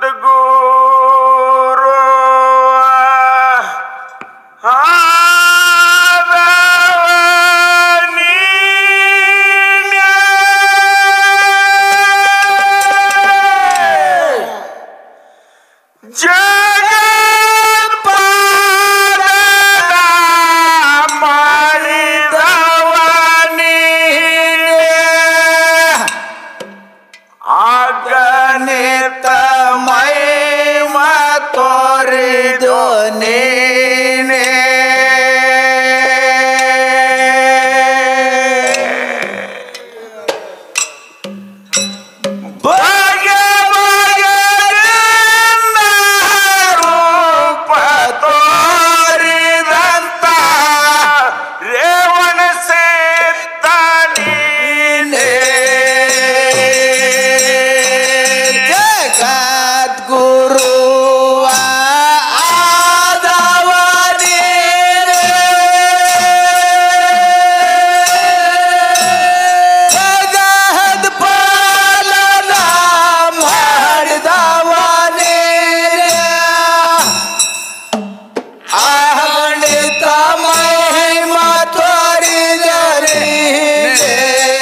ಜಗದ್ಗುರು ಅಗಣಿತ ಮಹಿಮ ತೋರಿದೋ ನೀನೇ ಬಗೆ ಬಗೆಯಿಂದ ರೂಪ ತೋರಿದಂತ ರೇವಣ ಸಿದ್ಧ ನೀನೇ ಜಗದ್ಗುರುವ ಆದವ ನೀನೇ ಜಗದ್ ಪಾಲನ ಮಾಡಿದವ ನೀನೇ ಅಗಣಿತ ಮಹಿಮ ತೋರಿದ ನೀನೇ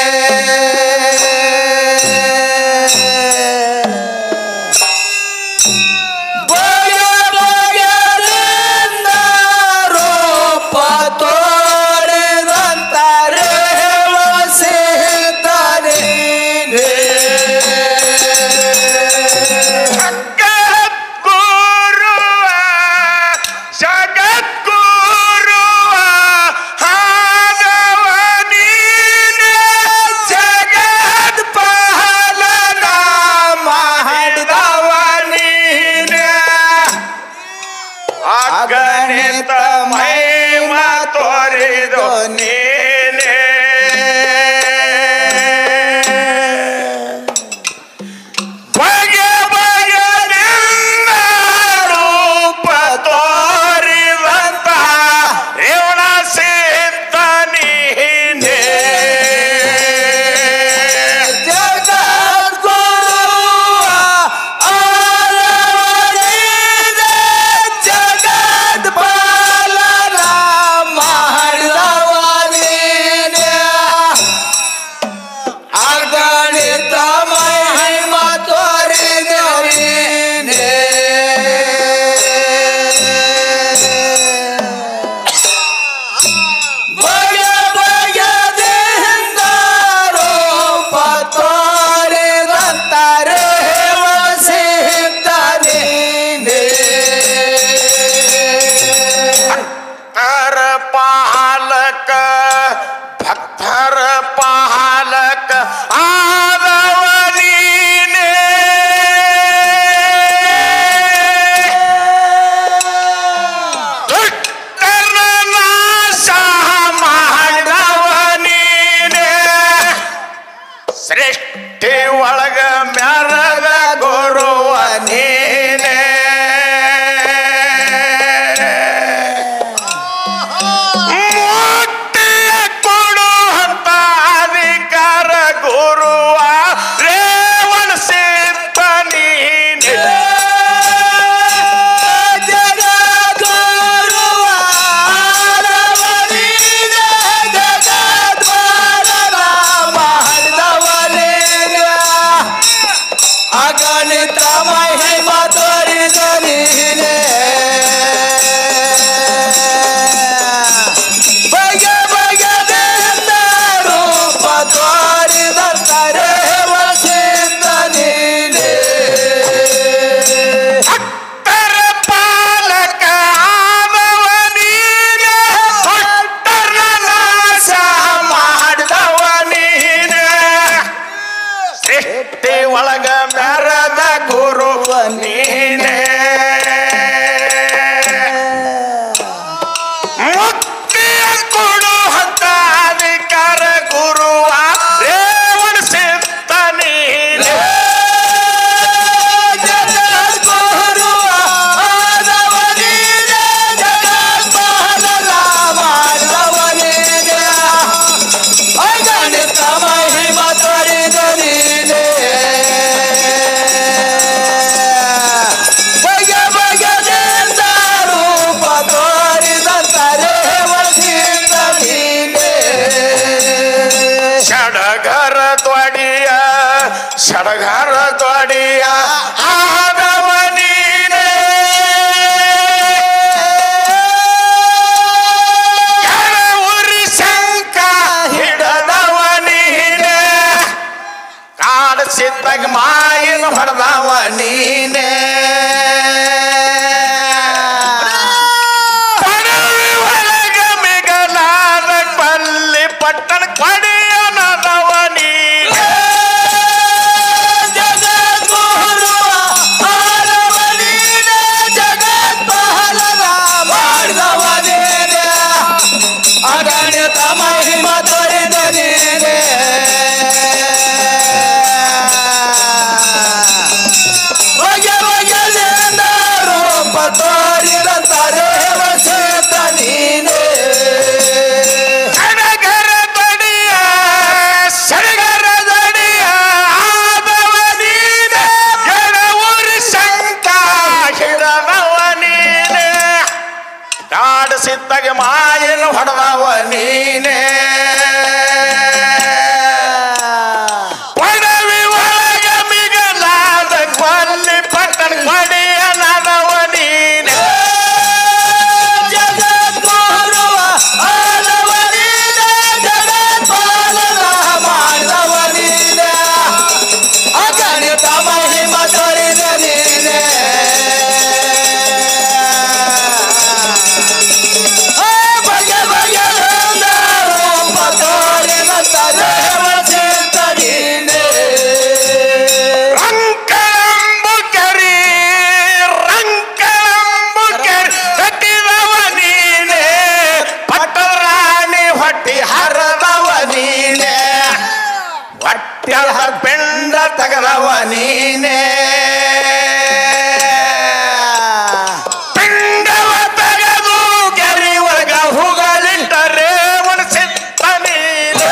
ಬಗೆ ಬಗೆಯಿಂದ ರೂಪ ತೋರಿದಂತ ರೇವ ಸಿದ್ಧ ನೀನೇ ಜಗದ್ಗುರುವ ಆದವ ನೀನೇ ಜಗದ್ ಪಾಲನ ಮಾಡಿದವ ನೀನೇ ಅಗಣಿತ ಮಹಿಮ ತೋರಿದೋ ನೀನೇ ಬಗೆ ಬಗೆಯಿಂದ ರೂಪ ತೋರಿದಂತ ರೇವಣ ಸಿದ್ಧ ನೀನೇ ಜಗದ್ಗುರುವ ಆದವ ನೀನೇ ಜಗದ್ ಪಾಲನ ಮಾಡಿದವ ನೀನೇ ಅಗಣಿತ ಮಹಿಮ ತೋರಿದ ನೀನೇ ಬಗೆ ಬಗೆದಿಂದ ರೂಪ ತೋರಿದಂತ ರೇವ ಸಿದ್ಧ ನೀನೇ ಭಕ್ತರ ಪಾಲಕ ಭಕ್ತರ ಪಾಲಕ ಆದವ ನೀನೇ ದುಷ್ಟರ ನಾಶ ಮಾಡವ ನೀನೇ ಸೃಷ್ಟಿ ಒಳಗ ಮೆರದ ಗುರುವ ನೀನೇ ಮುಕ್ತಿಯ ಕೊಡುವಂತ ಅಧಿಕಾರ ಗುರುವ ರೇವಣ ಸಿದ್ಧ ನೀನೇ ಜಗದ್ಗುರುವ ಆದವ ನೀನೇ ಜಗದ್ ಪಾಲನ ಮಾಡಿದವ ನೀನೇ ಅಗಣಿತ ಮಹಿಮ ತೋರಿದ ನೀನೇ ಬಗೆ ಬಗೆದಿಂದ ರೂಪ ತೋರಿದಂತ ರೇವ ಸಿದ್ಧ ನೀನೇ ಭಕ್ತರ ಪಾಲಕ ಆದವ ನೀನೇ ದುಷ್ಟರ ನಾಶ ಮಾಡಿದವ ನೀನೇ ಸೃಷ್ಟಿ ಒಳಗ ಮೆರದ ಗುರುವ ನೀನೇ ಮುಕ್ತಿಯ ಕೊಡುವಂತ ಅಧಿಕಾರ ಗುರುವ ರೇವಣ ಸಿದ್ಧ ನೀನೇ ಜಗದ್ಗುರುವ ಆದವ ನೀನೇ ಜಗದ್ ಪಾಲನ ಮಾಡಿದವ ನೀನೇ ಅಗಣಿತ ಮಹಿಮ ತೋರಿದ ನೀನೇ ಸಡಗರ ತೊಡಿಯ ಆದವ ನೀನೇ ಉರಿ ಶಂಕ ಹಿಡದವ ನೀನೇ ಕಾಡಿಸಿದ್ದಾಗ ಮಾಯಿನ ಹೊಡೆದವ ನೀನೇ ಪಟ್ಟಣ ಕೊಡಿಯನದವ ನೀನೇ ಜಗದ್ಗುರು ಆದವ ನೀನೇ ಜಗತ್ಪಾಲನ ಮಾಡಿದವ ನೀನೇ ಅಗಣಿತ ಮಹಿಮ ತೋರಿದ ನೀನೇ ಬಗೆ ಬಗೆಯಿಂದ ರೂಪ ತೋರಿದ ತರೇವ ಸೇತ ನೀನೇ ಸಿದ್ದಾಗ ಮಾಯನು ಹೊಡೆದವ ನೀನೇ ಪಡವಿ ಒಳಗ ಮಿಗಲಾದ ಕೊಲ್ಲಿ ಪಟ್ಟಣ ಕೊಡಿಯನದವ ನೀನೇ ಜಗದ್ಗುರು ಆದವ ನೀನೇ ಜಗತ್ಪಾಲನ ಮಾಡಿದವ ನೀನೇ ಅಗಣಿತ ಮಹಿಮ ತೋರಿದ ನೀನೇ ಬಗೆ ಬಗೆಯಿಂದ ರೂಪ ತೋರಿದ ತರೇವ ಸೇತ ನೀನೇ ರಂಕಳಂಬು ಕೆರಿ ಕಟ್ಟಿದವ ನೀನೇ ಪಟ್ಟರಾಣಿ ಹೊಟ್ಟಿ ಹರದವ ನೀನೇ ಹೊಟ್ಟೆಳ ಬೆಂಡ ತಗದವ ನೀನೇ ಪಿಂಡವ ತೆಗೆದು ಕೆರಿ ಒಳಗ ಹುಗಳಿಟ್ಟರೆ ಒಣಸಿತ್ತ ನೀನೇ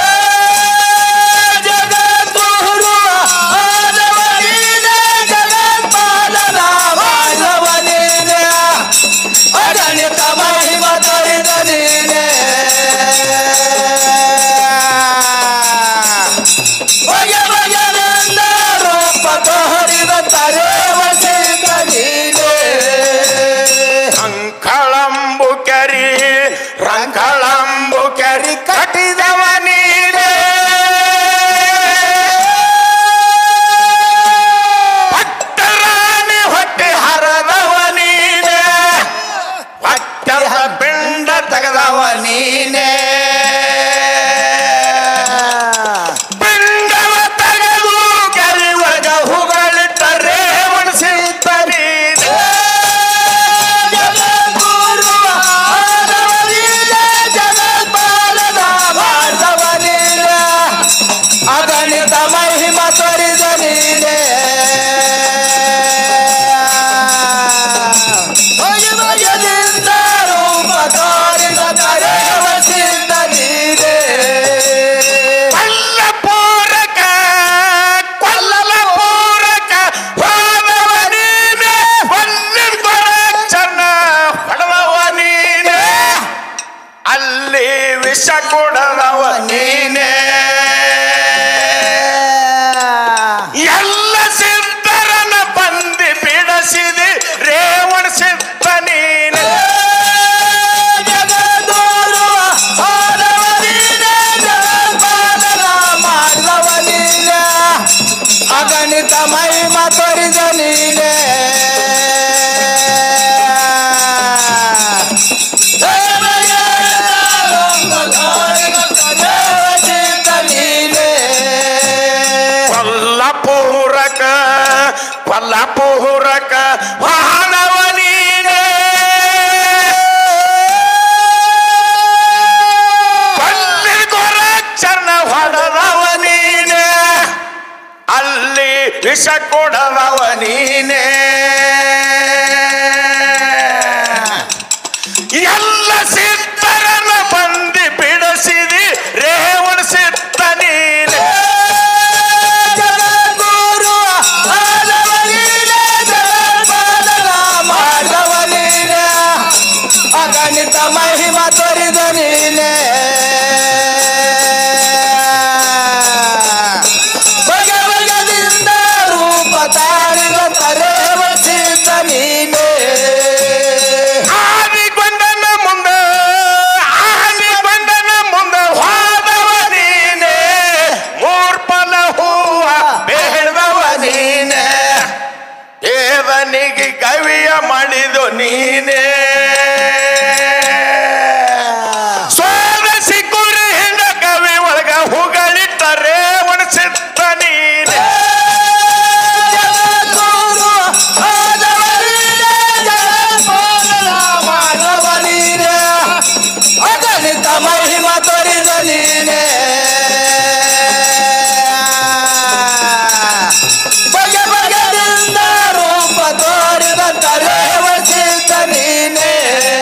ಜಗದ್ಗುರು ಆದವ ನೀನೇ ಜಗತ್ಪಾಲನ ಮಾಡಿದವ ನೀನೇ ಅಗಣಿತ ಮಹಿಮ ತೋರಿದ ನೀನೇ ಬಗೆ ಬಗೆಯಿಂದ ರೂಪ ತೋರಿದ ತರೇವ ಸೇತ ನೀನೇ ರಂಕಳಂಬು ಕೆರಿ ಕಟ್ಟಿದವ ನೀನೇ ಪಟ್ಟರಾಣಿ ಹೊಟ್ಟೆ ಹರದವ ನೀನೇ ಹೊಟ್ಟೆಳ ಬೆಂಡ ತೆಗೆದವ ನೀನೇ ಪಿಂಡವ ತೆಗೆದು ಕೆರಿ ಒಳಗ ಹುಗಳಿಟ್ಟರೆ ಒಣಸಿತ್ತ ನೀನೇ ಜಗದ್ಗುರು ಆದವ ನೀನೇ ಜಗತ್ಪಾಲನ ಮಾಡಿದವ ನೀನೇ ಅಗಣಿತ ಮಹಿಮ ತೋರಿದ ನೀನೇ ಬಗೆ ಬಗೆಯಿಂದ ರೂಪ ತೋರಿದ ತರೇವ ಸೇತ ನೀನೇ ಕೊಲ್ಲಪೂರಕ ಹೋದವ ನೀನೇ ಹೊನ್ನಿನ ಕೊರಚನ ಹೊಡೆದವ ನೀನೇ ಅಲ್ಲಿ ವಿಷ ಕೊಡದವ ನೀನೇ ಎಲ್ಲ ಸಿದ್ಧರನ ಬಂದಿ ಬಿಡಿಸಿದಿ ರೇವಣ ಸಿದ್ಧ ನೀನೇ ಜಗದ್ಗುರು ಆದವ ನೀನೇ ಜಗತ್ಪಾಲನ ಮಾಡಿದವ ನೀನೇ ಅಗಣಿತ ಮಹಿಮ ತೋರಿದ ನೀನೇ ಕೊಲ್ಲಪೂರಕ ವಾಹನವ ನೀನೇ ಕೊಲ್ಲಿನ ಕೊರಚನ ಹೊಡೆದವ ನೀನೇ ಅಲ್ಲಿ ವಿಷ ಕೊಡದವ ನೀನೇ ಎಲ್ಲ ಸಿದ್ಧರನ ಬಂದಿ ಬಿಡಿಸಿದಿ ರೇವಣ ಸಿದ್ಧ ನೀನೇ ಜಗದ್ಗುರು ಆದವ ನೀನೇ ಜಗತ್ಪಾಲನ ಮಾಡಿದವ ನೀನೇ ಅಗಣಿತ ಮಹಿಮ ತೋರಿದ ನೀನೇ ಬಗೆ ಬಗೆದಿಂದ ಬೇದನಿಗೆ ಕವಿಯ ಮಾಡಿದು ನೀನೇ ಸೋದಸಿ ಕುರಿ ಹಿಂದ ಕವಿ ಒಳಗ ಹುಗಳಿಟ್ಟರೆ ಒಣಸಿತ್ತ ನೀನೇ ಅಗಣಿತ ಮಹಿಮಾ ತೋರಿದ ನೀನೇ ಬಗೆ ಬಗೆಯಿಂದ ರೂಪ ತೋರಿದಂತ ರೇವಸಿದ್ದ ನೀನೇ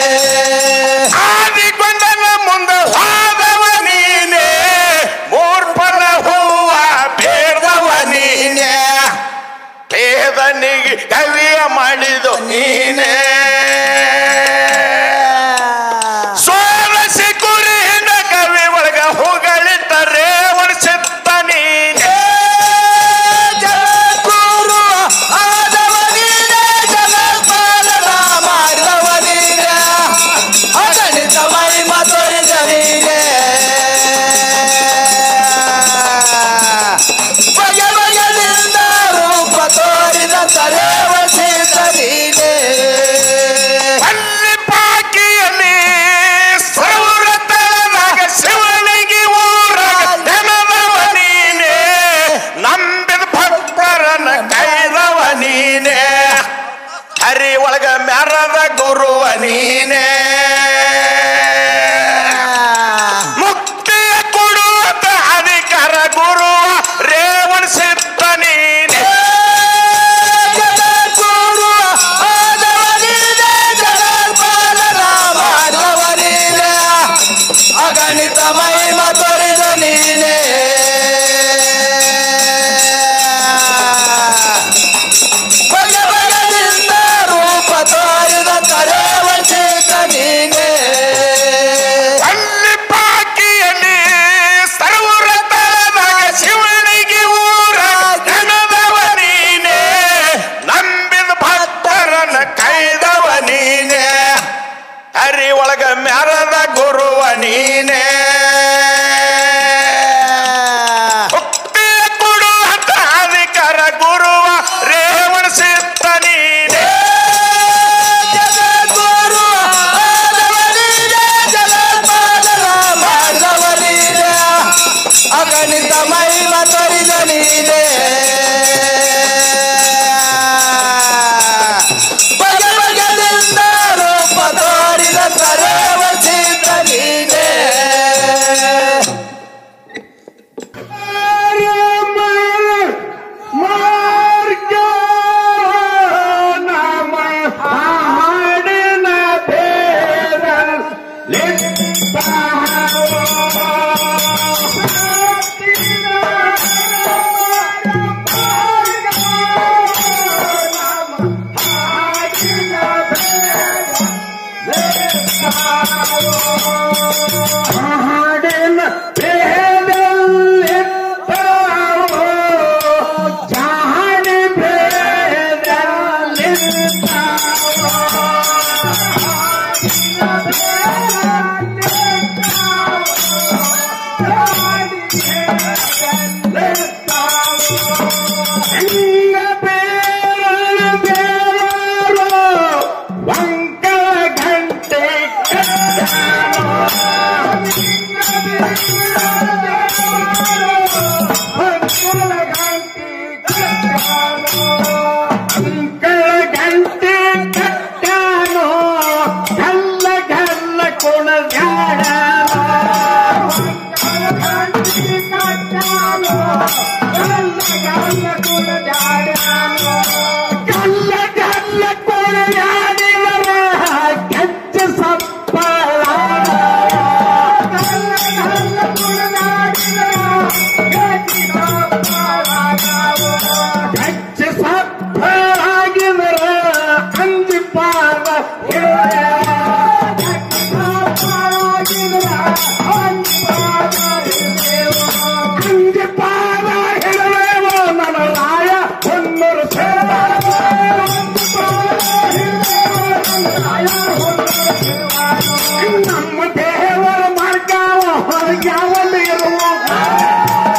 ಆದಿಗೊಂಡನ ಮುಂದೆ ಹೋದವ ನೀನೇ ಮೂರ್ಪನ ಹೂವ ಬೇಡವ ನೀನೇ ಬೇದನಿಗೆ ಕವಿಯ ಮಾಡಿದು ನೀನೇ ಸೋದಸಿ ಕುರಿ ಹಿಂದ ಕವಿ ಒಳಗ ಹುಗಳಿಟ್ಟರೆ ಒಣಸಿತ್ತ ನೀನೇ ಜಗದ್ಗುರು ಆದವ ನೀನೇ ಜಗತ್ಪಾಲನ ಮಾಡಿದವ ನೀನೇ ಅಗಣಿತ ಮಹಿಮಾ ತೋರಿದ ನೀನೇ ಬಗೆ ಬಗೆಯಿಂದ ರೂಪ ತೋರಿದಂತ ರೇವಸಿದ್ದ ನೀನೇ ಅಲ್ಲಿ ಬಾಕಿಯಲ್ಲಿ ಸೌರ ತಳದಾಗ ಶಿವನಿಗೆ ಊರಾಗ ನೆನದವ ನೀನೇ ನಂಬಿದ ಭಕ್ತರನ್ನ ಕೈದವ ನೀನೇ ಹರಿ ಒಳಗ ಮೆರದ ಗುರುವ ನೀನೇ ಮುಕ್ತಿಯ ಕೊಡುವಂತ ಅಧಿಕಾರ ಗುರುವ ರೇವಣಿಸಿತ್ತ ನೀನೇ ಜಗದ್ಗುರು ಆದವ ನೀನೇ ಜಗತ್ಪಾಲನ ಮಾಡಿದವ ನೀನೇ ಅಗಣಿತ ಮಹಿಮಾ ತೋರಿದ ನೀನೇ ಬಗೆ ಬಗೆಯಿಂದ ರೂಪ ತೋರಿದಂತ ರೇವಸಿದ್ದ ನೀನೇ ಅಲ್ಲಿ ಬಾಕಿಯಲ್ಲಿ ಸರ್ವರ ತಳದಾಗ ಶಿವನಿಗೆ ಊರ ನೆನದವ ನೀನೇ ನಂಬಿದ ಭಕ್ತರನ್ನ ಕೈದವ ನೀನೇ ಹರಿ ಒಳಗ ಮೆರದ ಗುರುವ ನೀನೇ ಮುಕ್ತಿಯ ಕೊಡುವಂತ ಅಧಿಕಾರ ಗುರುವ ರೇವಣಿಸಿತ್ತ ನೀನೇ ಜಗದ್ಗುರು ಆದವ ನೀನೇ ಜಗತ್ಪಾಲನ ಮಾಡಿದವ ನೀನೇ ಅಗಣಿತ ಮಹಿಮಾ ತೋರಿದ ನೀನೇ ಬಗೆ ಬಗೆಯಿಂದ ರೂಪ ತೋರಿದಂತ ರೇವಸಿದ್ದ ನೀನೇ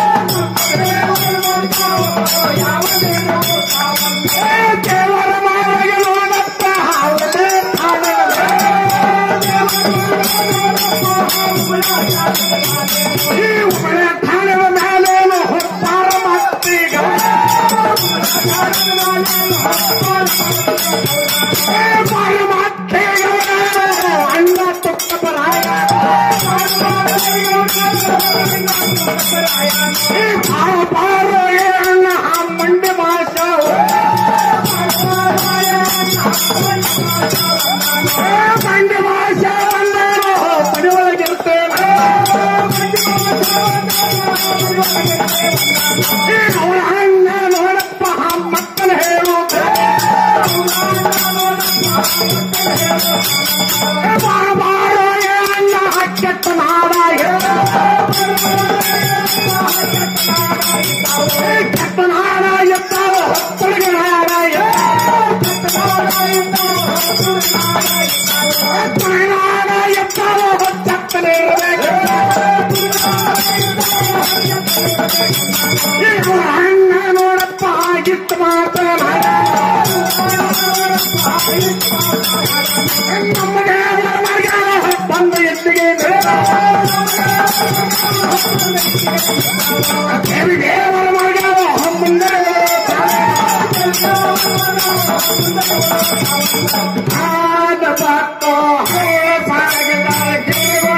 ದೇವರ ಈ ಉಮಳೆ ಠಾಣದ ಮೇಲೇನು ಹೊತ್ತಾರ ಮತ್ತೀಗ ಬಾಯಿ ಮಾತೇಗ ಅಣ್ಣ ತುಕ್ಕ ಬರಾಯ ಈ ಬಾರ ಅಣ್ಣ ಆ ಮಂಡಿ ಮಾಸ ಮಂಡಿ ಮಾಸ ಪಡಿಯೊಳಗಿರ್ತೇನೆ ಅವಳ ಅಣ್ಣ ನೋಡಪ್ಪ ಆ ಮಕ್ಕಳು ಹೇಳು ಬಾರೋ ಅಣ್ಣ ಕೆಟ್ಟ ನಾಡ ಕೆಟ್ಟ ನಾಡ ಎತ್ತಾರ ಹೊತ್ತೊಳಗೆ ನಾಡ ನಾಡ ಎತ್ತಾರ ಹೊತ್ತನೆ ಅಣ್ಣ ನೋಡಪ್ಪ ಆಗಿತ್ತು ಮಾತಾಡ ನಮಗೆ ಬಂದ ಎತ್ತಿಗೆ ದೇವರ ಮಗ ಮುಂದೆ ಆದ ಬಾಕೋ ಹೇ ಪಾಗಿದ